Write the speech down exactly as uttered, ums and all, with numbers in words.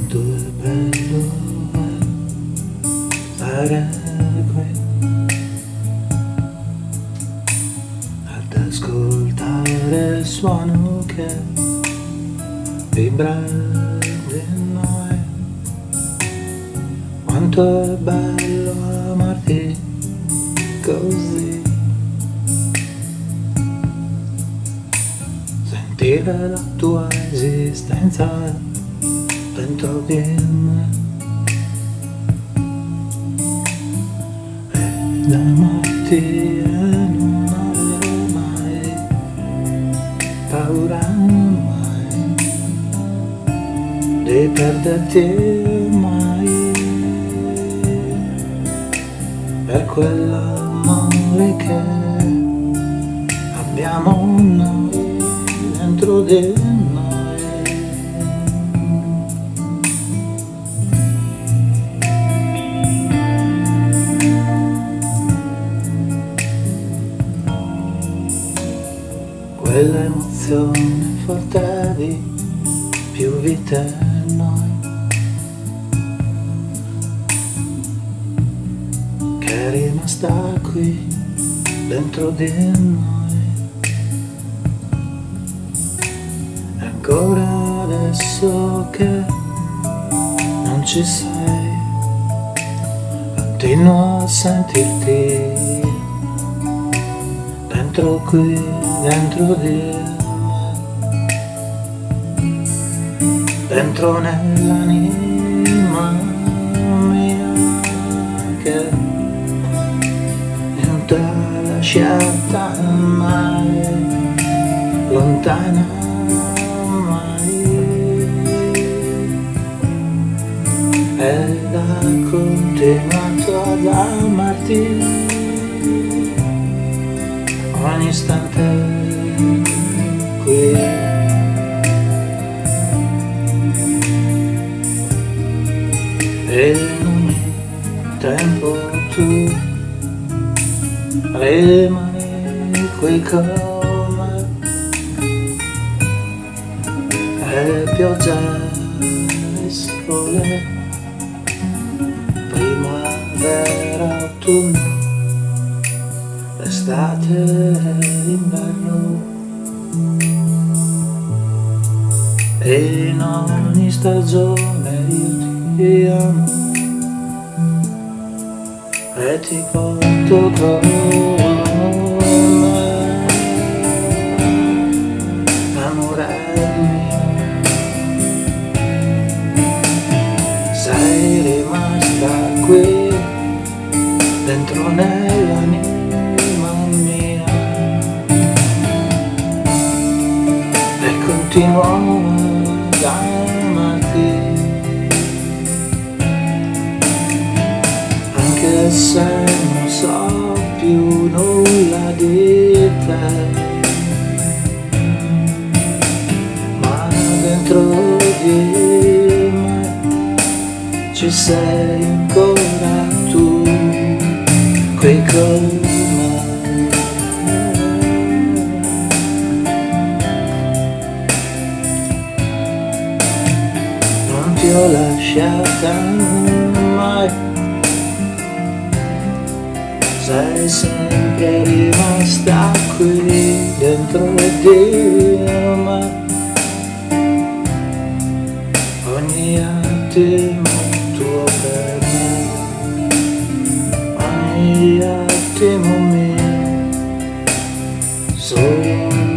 quanto è bello stare qui ad ascoltare il suono che vibra in noi. Quanto è bello amarti così, sentire la tua esistenza dentro di me ed amarti e non avere mai paura mai di perderti mai, per quell'amore che abbiamo noi dentro di noi. Quell'emozione forte di più vite in noi, che è rimasta qui dentro di noi. E ancora adesso che non ci sei, continuo a sentirti dentro qui, dentro di me, dentro nell'anima mia che non t'ha lasciata mai, lontana mai, ed ha continuato ad amarti ogni istante qui. E in ogni tempo tu rimani qui con me, e pioggia e sole, primavera, autunno, estate e inverno, e in ogni stagione io ti amo e ti porto con me, amore mio. Sei rimasta qui dentro nell'anima mia e continuo ad amarti, anche se non so più nulla di te, ma dentro di me ci sei ancora tu, qui con me. Non ti ho lasciata mai, sei sempre rimasta qui dentro di me, ogni attimo tuo per me, ogni attimo mio, solo